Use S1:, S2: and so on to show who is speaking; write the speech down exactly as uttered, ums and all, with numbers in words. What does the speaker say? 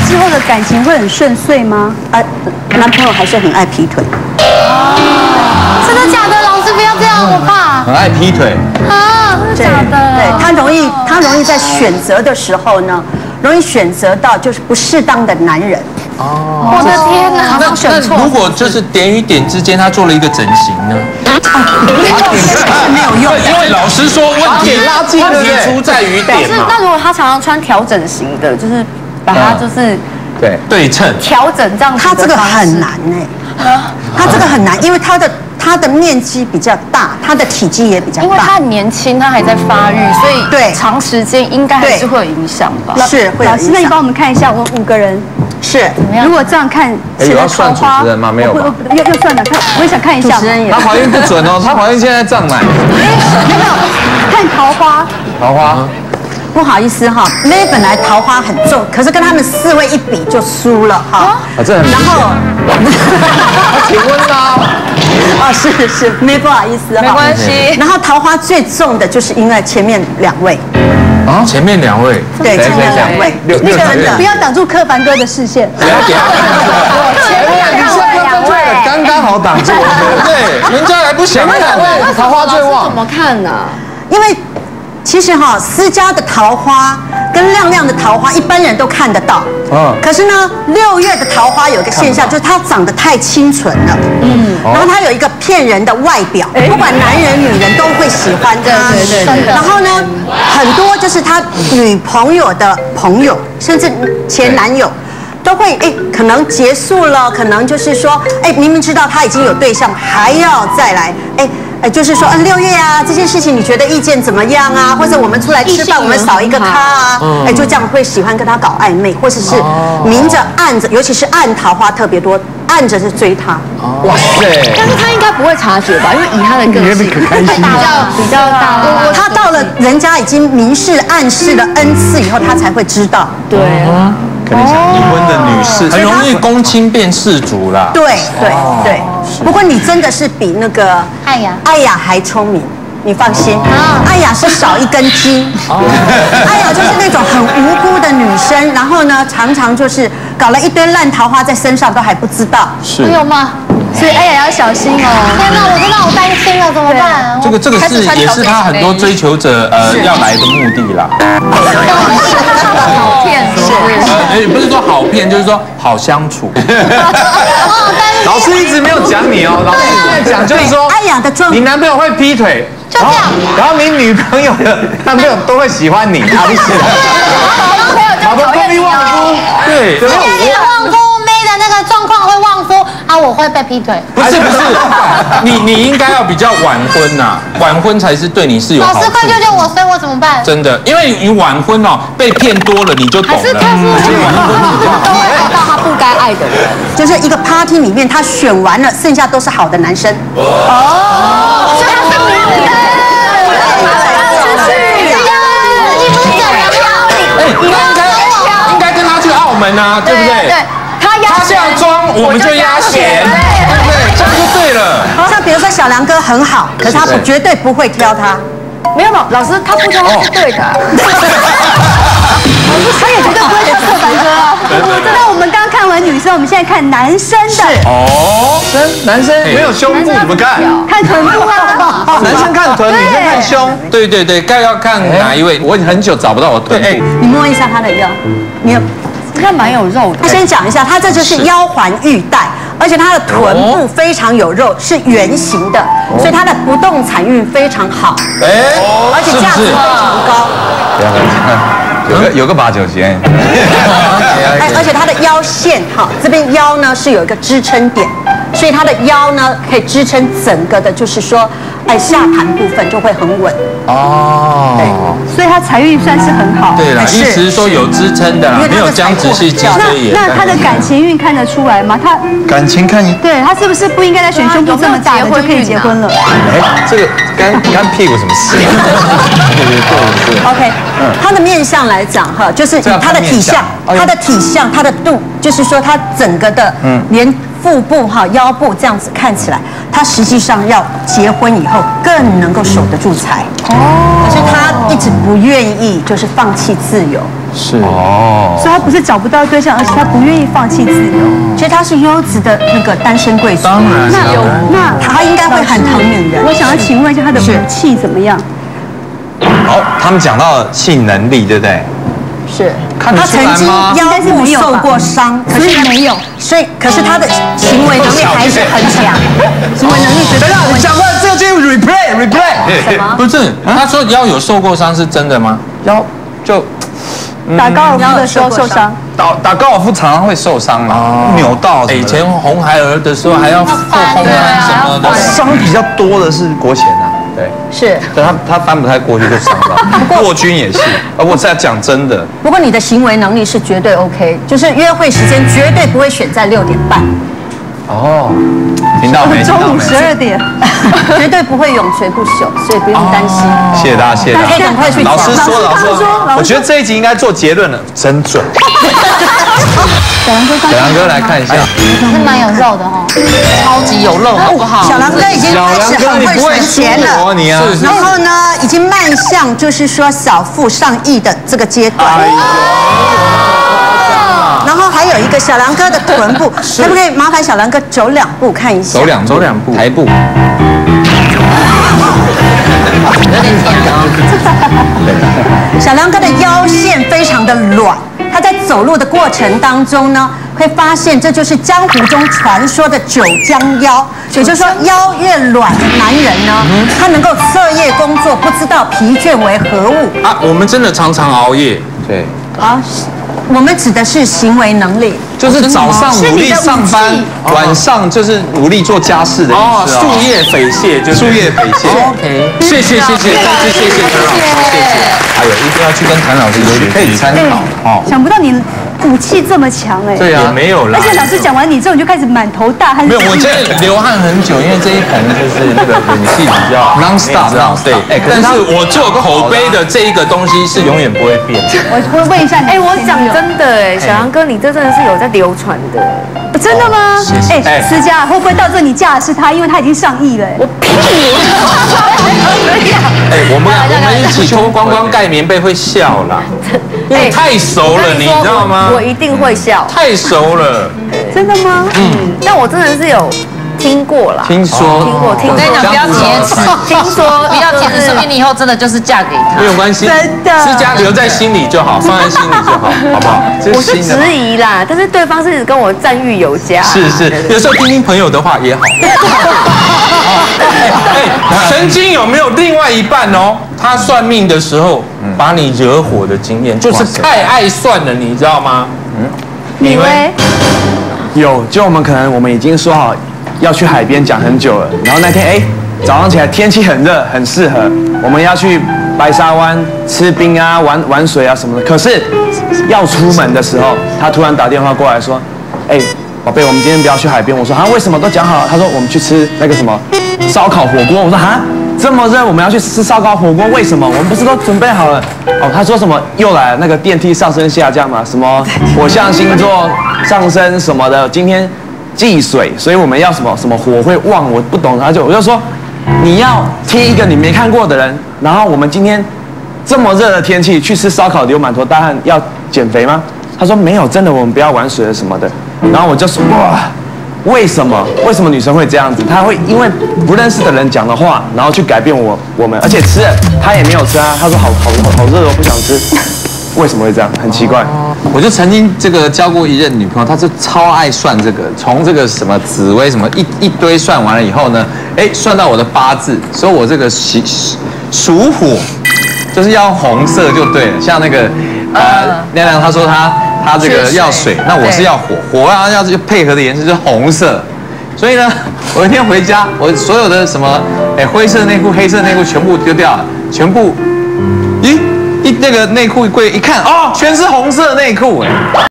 S1: 之后的感情会很顺遂吗？
S2: 呃，男朋友还是很爱劈腿。
S3: 真的假的？老师不要这样，我怕。
S4: 很爱劈腿
S3: 啊，真的假的？
S2: 对，他容易，他容易在选择的时候呢，容易选择到就是不适当的男人。
S3: 哦，我的天哪！
S5: 那那如果就是点与点之间，他做了一个整形呢？
S2: 是没有用，
S5: 因为老师说问题
S4: 拉近，
S5: 问题出在于点嘛。
S1: 那如果他常常穿调整型的，就是把它就是
S4: 对
S5: 对称
S1: 调整这样子，
S2: 他这个很难哎，他这个很难，因为他的他的面积比较大，他的体积也比较大，
S1: 因为他很年轻，他还在发育，所以
S2: 对
S1: 长时间应该还是会有影响吧？
S2: 是会有影响。
S1: 老师，那你帮我们看一下，我们五个人
S2: 是
S1: 如果这样看，
S4: 有要算主持人吗？没有吧？
S1: 又又算了，看我也想看一下。主持人也，
S4: 他怀孕不准哦，他怀孕现在胀奶。
S1: 没有，看桃花。
S4: 桃花。
S2: 不好意思哈，妹本来桃花很重，可是跟他们四位一比就输了哈。
S4: 啊，这很明显。
S2: 然后，
S4: 他结婚啦。
S2: 啊，是是，妹不好意思哈，
S1: 没关系。
S2: 然后桃花最重的就是因为前面两位。
S5: 啊，前面两位，
S2: 对，前面两位，
S4: 那
S2: 个真的
S1: 不要挡住柯凡哥的视线。
S5: 不要点。
S1: 前面两位，两位，
S4: 刚刚好挡住。
S5: 对，人家还不想看。
S4: 桃花最旺。
S1: 怎么看呢？
S2: 因为其实哈，私家的桃花跟亮亮的桃花，一般人都看得到。嗯。可是呢，六月的桃花有一个现象，就是它长得太清纯了。嗯。然后它有一个骗人的外表，不管男人女人都会喜欢它。
S1: 对对对。
S2: 然后呢，很多就是他女朋友的朋友，甚至前男友。都会哎，可能结束了，可能就是说，哎，明明知道他已经有对象，还要再来，哎，哎，就是说，嗯，六月啊，这件事情你觉得意见怎么样啊？或者我们出来吃饭，我们少一个他啊，哎，就这样会喜欢跟他搞暧昧，或者是明着暗着，尤其是暗桃花特别多，暗着是追他。
S4: 哇塞！
S1: 但是他应该不会察觉吧？因为以他的个性，比较比较大，
S2: 他到了人家已经明示暗示了 N 次以后，他才会知道。
S1: 对啊。
S4: 可能想离婚的女士
S5: 很容易公亲变世主啦。
S2: 对对对，不过你真的是比那个
S3: 艾雅
S2: 艾雅还聪明，你放心。艾雅是少一根筋，艾雅就是那种很无辜的女生，然后呢，常常就是搞了一堆烂桃花在身上都还不知道。
S5: 是。
S3: 有吗？
S1: 所以艾雅要小心哦。
S3: 天哪，我真的好担心了，怎么办？
S5: 这个这个是也是他很多追求者呃要来的目的啦。
S1: 好骗是。
S5: 呃，也不是说好骗，就是说好相处。
S4: 老师一直没有讲你哦，老师一直在讲，就是说，
S2: 艾雅的状，
S4: 你男朋友会劈腿，
S3: 就这样，
S4: 然后你女朋友的男朋友都会喜欢你，啊，不是？
S3: 男朋友就讨厌你
S4: 忘夫，对，
S3: 今天你的旺夫妹的那个状况会旺夫啊，我会被劈腿。
S5: 不是不是，你你应该要比较晚婚呐，晚婚才是对你是有好处。
S3: 老师快救救我，所以我怎么办？
S5: 真的，因为你晚婚哦，被骗多了你就懂了。
S1: 还是他是晚婚你就都会爱到他不该爱的人，
S2: 就是一个 party 里面他选完了，剩下都是好的男生。
S1: 哦，所以他是名人。
S5: 应该应该跟他去澳门啊，对不对？
S1: 对，他压
S5: 他这样装，我们就压弦，对不对？这样就对了。
S2: 像比如说小梁哥很好，可是他不绝对不会挑他。
S1: 没有老师，他不挑他是对的。他也绝对不会挑柯凡哥啊。那我们刚看完女生，我们现在看男生的。
S4: 哦，男生没有胸部怎么看？
S1: 看臀部啊。
S4: 男生看臀，女生看胸。
S5: 对对对，该要看哪一位？
S4: 我很久找不到我臀部。
S2: 你摸一下他的腰，你有。
S1: 他蛮有肉的。
S2: 他先讲一下，他这就是腰环玉带，而且他的臀部非常有肉，是圆形的，所以他的不动产运非常好，
S5: 哎，
S2: 而且价值非常高。
S4: 不要有个有个八九千。
S2: 哎，而且他的腰线哈，这边腰呢是有一个支撑点，所以他的腰呢可以支撑整个的，就是说，哎，下盘部分就会很稳。
S5: 哦，
S1: 对，所以他财运算是很好。
S5: 对啦，意思是说有支撑的啦，没有僵直性脊椎炎。
S1: 那他的感情运看得出来吗？他
S4: 感情看，
S1: 对他是不是不应该再选胸部这么大的就可以结婚了？
S4: 哎，这个干干屁股什么事？对对对
S2: OK，他的面相来讲哈，就是以他的体相，他的体相，他的肚，就是说他整个的，嗯，连腹部哈、腰部这样子看起来，他实际上要结婚以后更能够守得住财。哦，可是他一直不愿意就是放弃自由，
S5: 是
S4: 哦，
S1: 所以他不是找不到对象，而是他不愿意放弃自由。
S2: 所以他是优质的那个单身贵族。
S5: 当然
S1: 那有那
S2: 他应该会很疼女人。
S1: 我想要请问一下他的武器怎么样？
S4: 哦，他们讲到性能力，对不对？
S2: 是，
S4: 看得出
S2: 他曾经
S4: 来吗？
S2: 腰部受过伤，可是没有，所以可是他的行为能力还是很强，行为能力绝对没有问题。
S4: 讲完这个就 replay replay，
S5: 不是？他说腰有受过伤是真的吗？
S4: 腰就
S1: 打高尔夫的时候受伤，
S4: 打打高尔夫常常会受伤嘛，扭到什么的。
S5: 以前红孩儿的时候还要做红毯什么的，
S4: 伤比较多的是国前啊，对，
S2: 是。
S4: 但他他翻不太过去就伤到。过军也是，而我在讲真的。
S2: 不过你的行为能力是绝对 OK， 就是约会时间绝对不会选在六点半，
S4: 哦，听到没？听到没？
S1: 中午十二点，
S2: 绝对不会永垂不朽，所以不用担心。
S4: 谢谢大家，谢谢大
S2: 可以
S4: 家。
S2: 赶快去
S4: 老师说，老师
S1: 老师说
S4: 说，我觉得这一集应该做结论了，真准。
S1: 小杨哥，
S4: 小杨哥来看一下，
S3: 是蛮有肉的哦，超级有肉，好不好？
S2: 小狼哥已经开始很会存钱了。
S4: 你啊，
S2: 然后呢，已经迈向就是说小富上亿的这个阶段。然后还有一个小狼哥的臀部，可不可以麻烦小狼哥走两步看一下？
S4: 走两走两步，台步。
S3: 有点甜哦。
S2: 小狼哥的腰线非常的软，他在走路的过程当中呢，会发现这就是江湖中传说的九江腰，也就是说腰越软的男人呢，他能够彻夜工作，不知道疲倦为何物。
S5: 啊，我们真的常常熬夜，
S4: 对，
S2: 好，我们指的是行为能力。
S4: 就是早上努力上班，晚上就是努力做家事的意
S5: 哦，
S4: 思
S5: 树叶匪蟹就是
S4: 树叶匪蟹。
S5: OK， 谢谢谢谢，再次谢谢陈老师，谢谢。还有一定要去跟谭老师学，
S4: 可以参考哦。
S1: 想不到你武器这么强哎。
S5: 对啊，没有啦。
S1: 而且老师讲完你之后，你就开始满头大汗。
S5: 没有，我现在流汗很久，因为这一盆就是那个武器比较
S4: non stop，
S5: 对。哎，但是我做口碑的这一个东西是永远不会变。
S1: 我会问一下你，
S6: 哎，我讲真的哎，小杨哥，你这真的是有在流传的。
S1: 真的吗？
S5: 哎
S1: 哎，思佳会不会到这你嫁的是他？因为他已经上亿了。我
S6: 屁！
S5: 哎，我们我们一起脱光光盖棉被会笑啦，因为太熟了，你知道吗？
S6: 我一定会笑。
S5: 太熟了。
S1: 真的吗？
S6: 嗯，但我真的是有听过啦，
S4: 听说
S6: 听过，听
S3: 我跟你讲，不要节制，
S6: 听说
S3: 不要节制，说明你以后真的就是嫁给他
S5: 没。有关系，
S1: 真的
S5: 私家留在心里就好，放在心里就好，好不好？这
S6: 我是
S5: 新的嘛
S6: 质疑啦，但是对方是跟我赞誉有加。
S5: 是是，有时候听听朋友的话也好。哎，曾经有没有另外一半哦？他算命的时候把你惹火的经验，就是太爱算了，你知道吗？
S1: 你喂，
S7: 有，就我们可能我们已经说好要去海边讲很久了，然后那天哎早上起来天气很热，很适合我们要去白沙湾吃冰啊、玩玩水啊什么的。可是要出门的时候，他突然打电话过来说：“哎，宝贝，我们今天不要去海边。”我说：“啊，为什么？都讲好了。”他说：“我们去吃那个什么烧烤火锅。”我说：“啊，这么热，我们要去吃烧烤火锅，为什么？我们不是都准备好了？”哦，他说什么又来了那个电梯上升下降嘛，什么火象星座上升什么的，今天忌水，所以我们要什么什么火会旺，我不懂，他就我就说你要听一个你没看过的人，然后我们今天这么热的天气去吃烧烤流满头大汗，要减肥吗？他说没有，真的我们不要玩水了什么的，然后我就说哇。为什么？为什么女生会这样子？她会因为不认识的人讲的话，然后去改变我我们，而且吃了她也没有吃啊。她说好好好热，我不想吃。为什么会这样？很奇怪。
S4: 我就曾经这个交过一任女朋友，她就超爱算这个，从这个什么紫微什么一一堆算完了以后呢，哎，算到我的八字，说我这个属属虎，就是要红色就对了。像那个呃亮亮，他说他他这个要水，那我是要火，火啊要要配合的颜色就是红色。所以呢，我一天回家，我所有的什么哎灰色内裤、黑色内裤全部丢掉了，全部，咦？一那个内裤柜一看，哦，全是红色内裤哎。